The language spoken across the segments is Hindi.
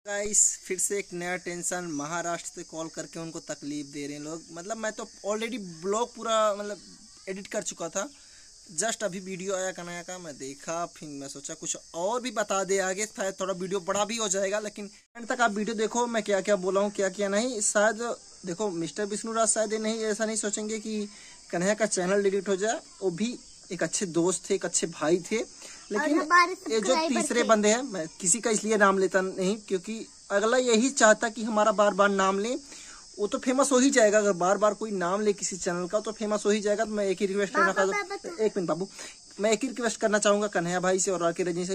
गाइस फिर से एक नया टेंशन। महाराष्ट्र से कॉल करके उनको तकलीफ दे रहे हैं लोग। मतलब मैं तो ऑलरेडी ब्लॉग पूरा एडिट कर चुका था। जस्ट अभी वीडियो आया कन्हैया का, मैं देखा, फिर मैं सोचा कुछ और भी बता दे आगे, शायद थोड़ा वीडियो बड़ा भी हो जाएगा। लेकिन एंड तक आप वीडियो देखो, मैं क्या क्या बोला हूँ क्या क्या नहीं। शायद देखो मिस्टर विष्णुराज शायद नहीं ऐसा नहीं सोचेंगे कि कन्हैया का चैनल डिलीट हो जाए। वो भी एक अच्छे दोस्त थे, एक अच्छे भाई थे। लेकिन ये जो तीसरे बंदे हैं, मैं किसी का इसलिए नाम लेता नहीं क्योंकि अगला यही चाहता कि हमारा बार बार नाम ले। वो तो फेमस हो ही जाएगा। अगर बार बार कोई नाम ले किसी चैनल का तो फेमस हो ही जाएगा। तो मैं एक ही रिक्वेस्ट करना चाहूँगा, एक मिनट बाबू, मैं एक ही रिक्वेस्ट करना चाहूंगा कन्हैया भाई से और आर.के. रजनी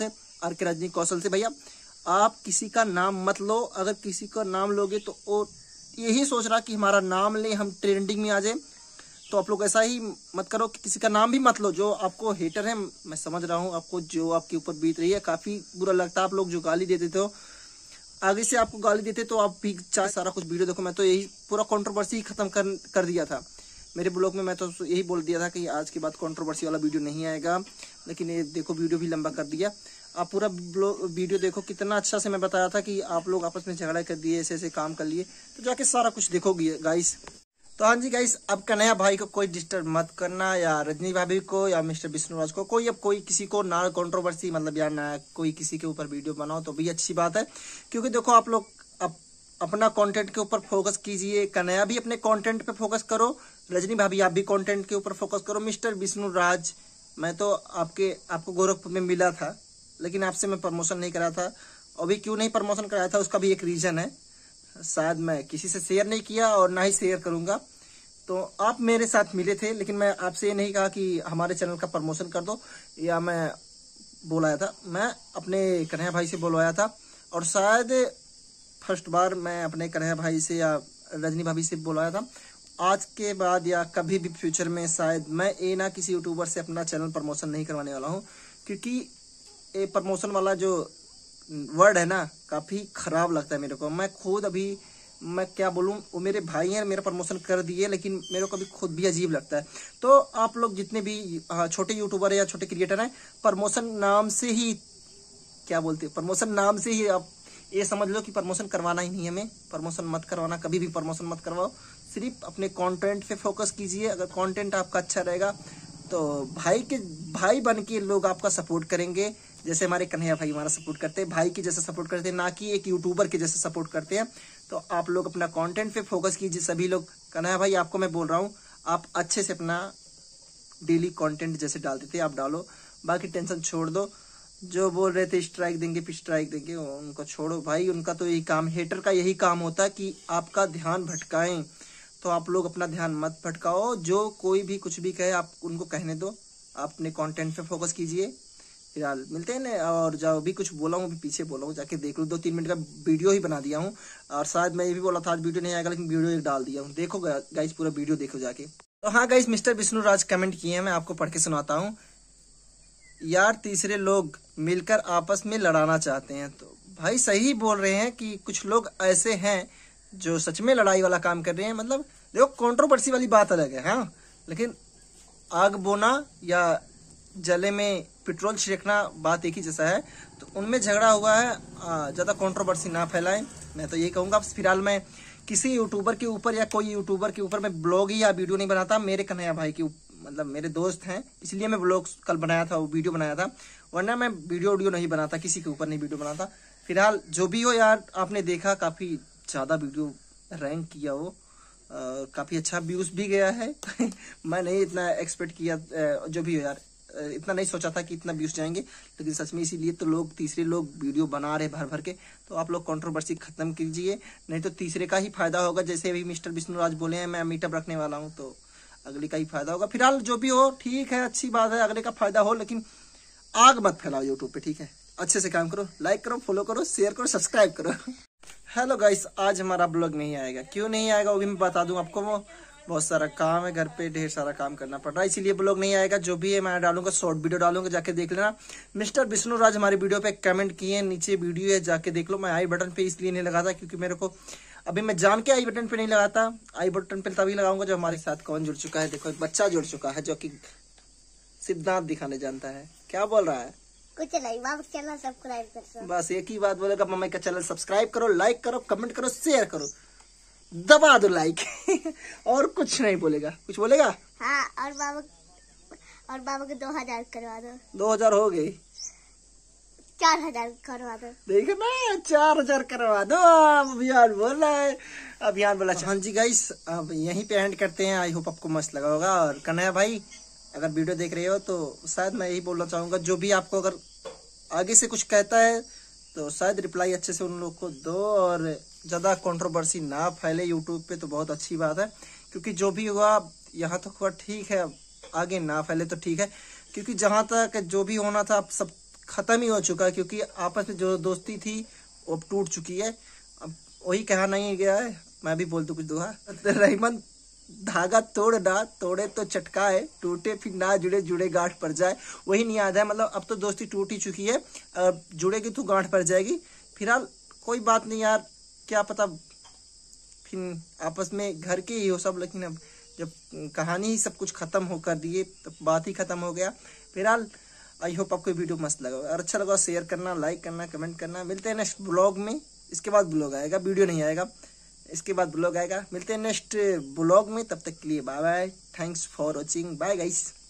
कौशल से, भैया आप किसी का नाम मत लो। अगर किसी का नाम लोगे तो वो यही सोच रहा कि हमारा नाम ले, हम ट्रेंडिंग में आ जाए। तो आप लोग ऐसा ही मत करो कि किसी का नाम भी मत लो। जो आपको हेटर है, मैं समझ रहा हूँ आपको जो आपके ऊपर बीत रही है, काफी बुरा लगता है। आप लोग जो गाली देते थे, आगे से आपको गाली देते तो आप भी चाहे सारा कुछ वीडियो देखो। मैं तो यही पूरा कंट्रोवर्सी खत्म कर दिया था मेरे ब्लॉग में। मैं तो यही बोल दिया था कि आज के बाद कंट्रोवर्सी वाला वीडियो नहीं आएगा। लेकिन ये देखो वीडियो भी लंबा कर दिया। आप पूरा वीडियो देखो, कितना अच्छा से मैं बताया था कि आप लोग आपस में झगड़ा कर दिए, ऐसे ऐसे काम कर लिए। तो जाके सारा कुछ देखोगे गाइस। तो हाँ जी गाइस, अब कन्हैया भाई को कोई डिस्टर्ब मत करना, या रजनी भाभी को, या मिस्टर विष्णुराज को, कोई अब कोई किसी को ना कंट्रोवर्सी या ना कोई किसी के ऊपर वीडियो बनाओ तो भी अच्छी बात है। क्योंकि देखो आप लोग अपना कंटेंट के ऊपर फोकस कीजिए। कन्हैया भी अपने कंटेंट पे फोकस करो, रजनी भाभी आप भी कंटेंट के ऊपर फोकस करो। मिस्टर विष्णुराज, मैं तो आपको गोरखपुर में मिला था, लेकिन आपसे मैं प्रमोशन नहीं करा था। अभी क्यों नहीं प्रमोशन कराया था उसका भी एक रीजन है। शायद मैं किसी से शेयर नहीं किया और ना ही शेयर करूंगा। तो आप मेरे साथ मिले थे, लेकिन मैं आपसे ये नहीं कहा कि हमारे चैनल का प्रमोशन कर दो, या मैं बोलाया था। मैं अपने कन्हैया भाई से बोलवाया था। और शायद फर्स्ट बार मैं अपने कन्हैया भाई से या रजनी भाभी से बोलवाया था। आज के बाद या कभी भी फ्यूचर में शायद मैं ये ना किसी यूट्यूबर से अपना चैनल प्रमोशन नहीं करवाने वाला हूँ। क्योंकि ये प्रमोशन वाला जो वर्ड है ना, काफी खराब लगता है मेरे को। मैं खुद अभी मैं क्या बोलूं, वो मेरे भाई हैं, मेरा प्रमोशन कर दिए, लेकिन मेरे को भी खुद भी अजीब लगता है। तो आप लोग जितने भी छोटे यूट्यूबर है या छोटे क्रिएटर हैं, प्रमोशन नाम से ही क्या बोलते हैं, प्रमोशन नाम से ही आप ये समझ लो कि प्रमोशन करवाना ही नहीं है। हमें प्रमोशन मत करवाना, कभी भी प्रमोशन मत करवाओ। सिर्फ अपने कंटेंट पे फोकस कीजिए। अगर कंटेंट आपका अच्छा रहेगा तो भाई बन के लोग आपका सपोर्ट करेंगे। जैसे हमारे कन्हैया भाई हमारा सपोर्ट करते हैं, भाई के जैसे सपोर्ट करते हैं, ना कि एक यूट्यूबर के जैसे सपोर्ट करते हैं। तो आप लोग अपना कंटेंट पे फोकस कीजिए सभी लोग। कन्हैया भाई आपको मैं बोल रहा हूँ, आप अच्छे से अपना डेली कंटेंट जैसे डालते थे आप डालो। बाकी टेंशन छोड़ दो। जो बोल रहे थे स्ट्राइक देंगे फिर स्ट्राइक देंगे, उनको छोड़ो भाई। उनका तो यही काम, हेटर का यही काम होता है कि आपका ध्यान भटकाएं। तो आप लोग अपना ध्यान मत भटकाओ। जो कोई भी कुछ भी कहे आप उनको कहने दो। आप अपने कंटेंट पे फोकस कीजिए। फिलहाल मिलते हैं ना। और जो भी कुछ बोला हूँ अभी पीछे बोला हूँ, जाके देख लो। 2-3 मिनट का वीडियो ही बना दिया हूँ। और शायद मैं ये भी बोला था आज वीडियो नहीं आएगा, लेकिन वीडियो एक डाल दिया हूँ। देखो गाइस, पूरा वीडियो देखो जाके। तो हाँ गाइस, मिस्टर विष्णुराज कमेंट किए हैं, मैं आपको पढ़ के सुनाता हूँ। यार तीसरे लोग मिलकर आपस में लड़ाना चाहते हैं। तो भाई सही बोल रहे हैं कि कुछ लोग ऐसे हैं जो सच में लड़ाई वाला काम कर रहे हैं। मतलब देखो कंट्रोवर्सी वाली बात अलग है, हाँ, लेकिन आग बोना या जले में पेट्रोल छिड़कना बात एक ही जैसा है। तो उनमें झगड़ा हुआ है, ज्यादा कंट्रोवर्सी ना फैलाएं, मैं तो यही कहूंगा। फिलहाल मैं किसी यूट्यूबर के ऊपर या कोई यूट्यूबर के ऊपर मैं ब्लॉग या वीडियो नहीं बनाता। मेरे कन्हैया भाई के मतलब मेरे दोस्त हैं, इसलिए मैं ब्लॉग कल बनाया था, वो वीडियो बनाया था। वरना मैं वीडियो नहीं बनाता, किसी के ऊपर नहीं वीडियो बनाता। फिलहाल जो भी हो यार, आपने देखा काफी ज्यादा वीडियो रैंक किया वो, काफी अच्छा व्यूज भी गया है। मैं नहीं इतना एक्सपेक्ट किया, जो भी हो यार, इतना नहीं सोचा था कि इतना व्यूज जाएंगे। लेकिन सच में इसीलिए तो लोग तीसरे लोग वीडियो बना रहे भर भर के। तो आप लोग कंट्रोवर्सी खत्म कीजिए, नहीं तो तीसरे का ही फायदा होगा। जैसे अभी मिस्टर विष्णुराज बोले हैं मैं मीटअप रखने वाला हूँ, तो अगले का ही फायदा होगा। फिलहाल जो भी हो ठीक है, अच्छी बात है, अगले का फायदा हो, लेकिन आग मत फैलाओ यूट्यूब पे, ठीक है। अच्छे से काम करो, लाइक करो, फॉलो करो, शेयर करो, सब्सक्राइब करो। हेलो गाइस, आज हमारा ब्लॉग नहीं आएगा। क्यों नहीं आएगा वो भी मैं बता दूं आपको। वो बहुत सारा काम है, घर पे ढेर सारा काम करना पड़ रहा है, इसीलिए ब्लॉग नहीं आएगा। जो भी है मैं डालूंगा, शॉर्ट वीडियो डालूंगा, जाके देख लेना। मिस्टर विष्णुराज हमारी वीडियो पे कमेंट किए, नीचे वीडियो है, जाके देख लो। मैं आई बटन पे इसलिए नहीं लगाता क्योंकि मेरे को अभी मैं जान के आई बटन पे नहीं लगाता। आई बटन पे तभी लगाऊंगा जो हमारे साथ कौन जुड़ चुका है। देखो एक बच्चा जुड़ चुका है जो कि सिद्धांत दिखाने जानता है। क्या बोल रहा है? कुछ नहीं, बाबा चैनल सब्सक्राइब करो। बस एक ही बात बोलेगा, मम्मी का चैनल सब्सक्राइब करो, लाइक करो, कमेंट करो, शेयर करो, दबा दो लाइक। और कुछ नहीं बोलेगा, कुछ बोलेगा? हाँ, और बाबा को 2000 करवा दो। 2000 हो गई, 4000 करवा दो। देखो ना, 4000 करवा दो। अभियान बोला है, अभियान बोला। हाँ जी गाइस, अब यहीं पे एंड करते हैं। आई होप आपको मस्त लगा होगा। और कन्हैया भाई, अगर वीडियो देख रहे हो तो शायद मैं यही बोलना चाहूंगा, जो भी आपको अगर आगे से कुछ कहता है तो शायद रिप्लाई अच्छे से उन लोग को दो, और ज्यादा कंट्रोवर्सी ना फैले यूट्यूब पे, तो बहुत अच्छी बात है। क्योंकि जो भी हुआ यहाँ तक हुआ ठीक है, आगे ना फैले तो ठीक है। क्योंकि जहां तक जो भी होना था अब सब खत्म ही हो चुका है। क्योंकि आपस में जो दोस्ती थी वो अब टूट चुकी है। अब वही कहा नहीं गया है, मैं भी बोल दूं कुछ दोहा, रहीमन धागा तोड़ ना तोड़े तो चटका है, टूटे फिर ना जुड़े जुड़े गांठ पड़ जाए। वही नहीं याद है, मतलब अब तो दोस्ती टूट ही चुकी है, अब जुड़ेगी तो गांठ पड़ जाएगी। फिलहाल कोई बात नहीं यार, क्या पता फिर आपस में घर के ही हो सब, लेकिन अब जब कहानी ही सब कुछ खत्म हो कर दिए तो बात ही खत्म हो गया। फिलहाल आई होप आपको वीडियो मस्त लगा, और अच्छा लगा शेयर करना, लाइक करना, कमेंट करना। मिलते हैं नेक्स्ट ब्लॉग में। इसके बाद ब्लॉग आएगा, वीडियो नहीं आएगा, इसके बाद ब्लॉग आएगा। मिलते हैं नेक्स्ट ब्लॉग में, तब तक के लिए bye bye, thanks for watching, bye guys.